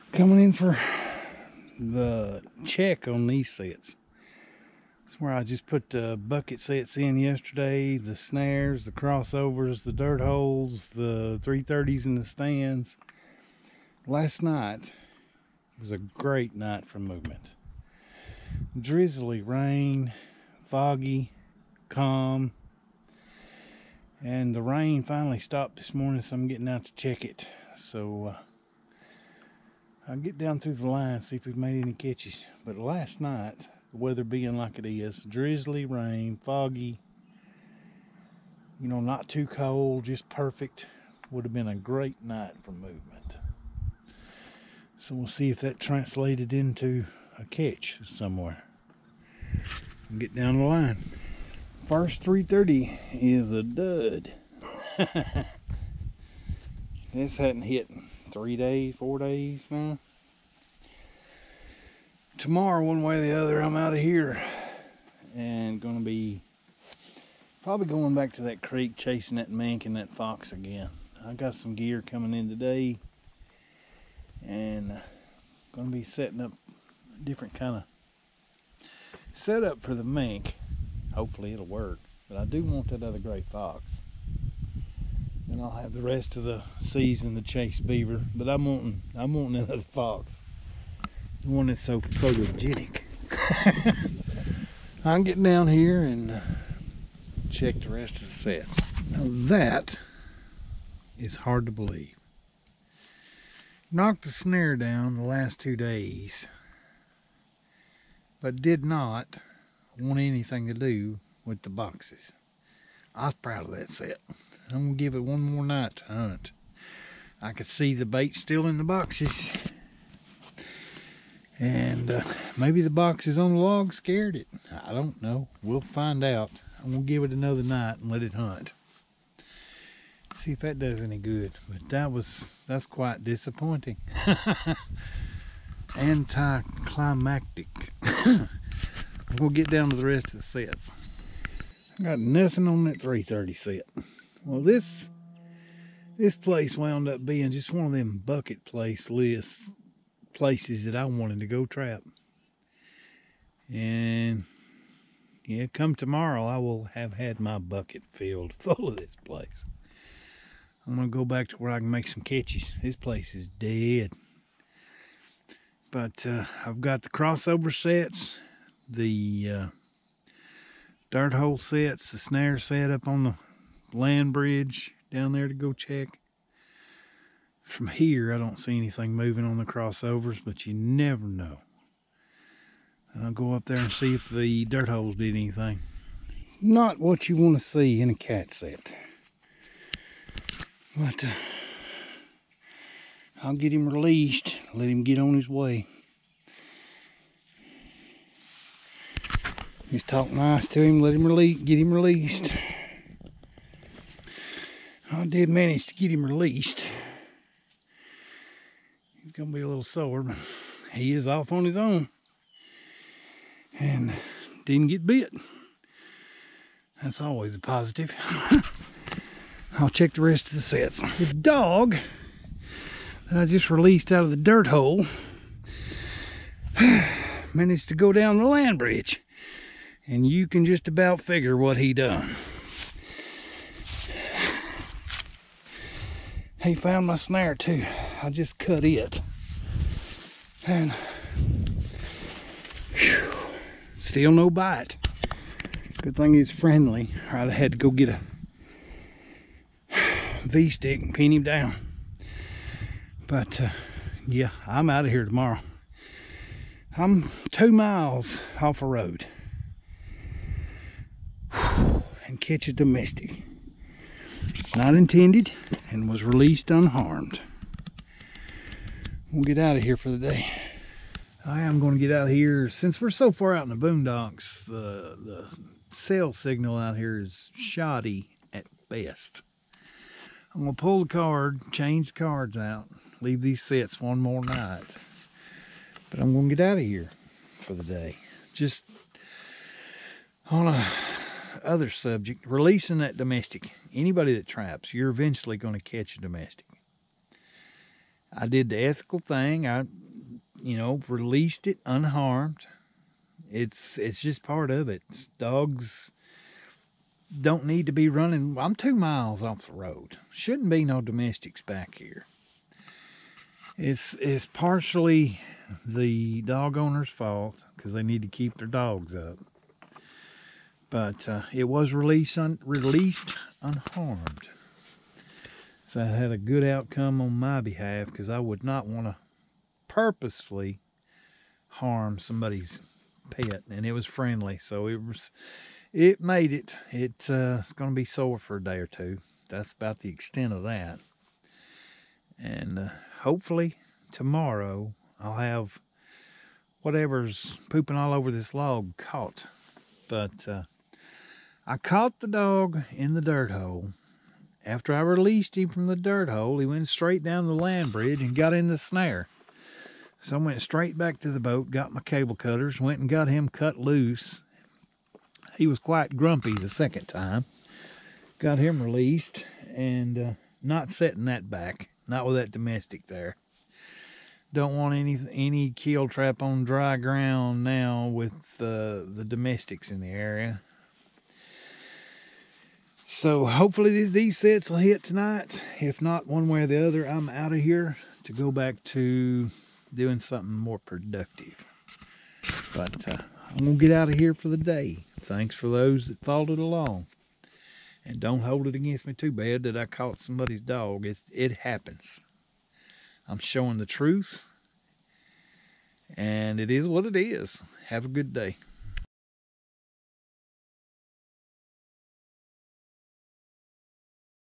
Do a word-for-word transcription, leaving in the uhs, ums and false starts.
Coming in for the check on these sets. That's where I just put the bucket sets in yesterday, the snares, the crossovers, the dirt holes, the three thirties in the stands. Last night was a great night for movement. Drizzly rain, foggy, calm, and the rain finally stopped this morning, so I'm getting out to check it. So uh, I'll get down through the line, see if we've made any catches. But last night, the weather being like it is, drizzly rain, foggy, you know, not too cold, just perfect, would have been a great night for movement. So we'll see if that translated into a catch somewhere. We'll get down the line. First three thirty is a dud. This hadn't hit three days, four days now. Tomorrow, one way or the other, I'm out of here and gonna be probably going back to that creek, chasing that mink and that fox again. I got some gear coming in today, and uh, gonna be setting up a different kind of setup for the mink. Hopefully it'll work, but I do want that other great fox. And I'll have the rest of the season to chase beaver, but I'm wanting, I'm wanting that other fox. The one that's so photogenic. I'm getting down here and uh, check the rest of the sets. Now that is hard to believe. Knocked the snare down the last two days, but did not want anything to do with the boxes. I was proud of that set. I'm gonna give it one more night to hunt. I could see the bait still in the boxes, and uh, maybe the boxes on the log scared it. I don't know. We'll find out. I'm gonna give it another night and let it hunt. See if that does any good. But that was that's quite disappointing. Anticlimactic. We'll get down to the rest of the sets. I got nothing on that three thirty set. Well, this this place wound up being just one of them bucket place lists places that I wanted to go trap. And yeah, come tomorrow, I will have had my bucket filled full of this place. I'm gonna go back to where I can make some catches. This place is dead. But uh, I've got the crossover sets, the uh, dirt hole sets, the snare set up on the land bridge down there to go check. From here, I don't see anything moving on the crossovers, but you never know. I'll go up there and see if the dirt holes did anything. Not what you want to see in a cat set. But uh, I'll get him released, let him get on his way. Just talk nice to him, let him release, get him released. I did manage to get him released. He's gonna be a little sore, but he is off on his own. And didn't get bit. That's always a positive. I'll check the rest of the sets. The dog that I just released out of the dirt hole managed to go down the land bridge. And you can just about figure what he done. He found my snare too. I just cut it. And whew, still no bite. Good thing he's friendly, or I'd have had to go get a V-stick and pin him down. But uh, yeah, I'm out of here tomorrow. I'm two miles off a road. And catch a domestic. Not intended, and was released unharmed. We'll get out of here for the day. I am going to get out here. Since we're so far out in the boondocks, the, the cell signal out here is shoddy at best. I'm going to pull the card, change the cards out, leave these sets one more night. But I'm going to get out of here for the day. Just on a other subject, releasing that domestic. Anybody that traps, you're eventually going to catch a domestic. I did the ethical thing. I, you know, released it unharmed. It's it's just part of it. Dogs don't need to be running. I'm two miles off the road. Shouldn't be no domestics back here. It's it's partially the dog owner's fault because they need to keep their dogs up. But uh, it was released un, released unharmed. So I had a good outcome on my behalf because I would not want to purposefully harm somebody's pet, and it was friendly, so it was it made it. It, uh, it's going to be sore for a day or two. That's about the extent of that. And uh, hopefully tomorrow I'll have whatever's pooping all over this log caught. But uh, I caught the dog in the dirt hole. After I released him from the dirt hole, he went straight down the land bridge and got in the snare. So I went straight back to the boat, got my cable cutters, went and got him cut loose. He was quite grumpy the second time. Got him released and uh, not setting that back. Not with that domestic there. Don't want any any kill trap on dry ground now with uh, the domestics in the area. So hopefully these, these sets will hit tonight. If not, one way or the other, I'm out of here to go back to doing something more productive. But uh, I'm going to get out of here for the day. Thanks for those that followed along. And don't hold it against me too bad that I caught somebody's dog. It, it happens. I'm showing the truth. And it is what it is. Have a good day.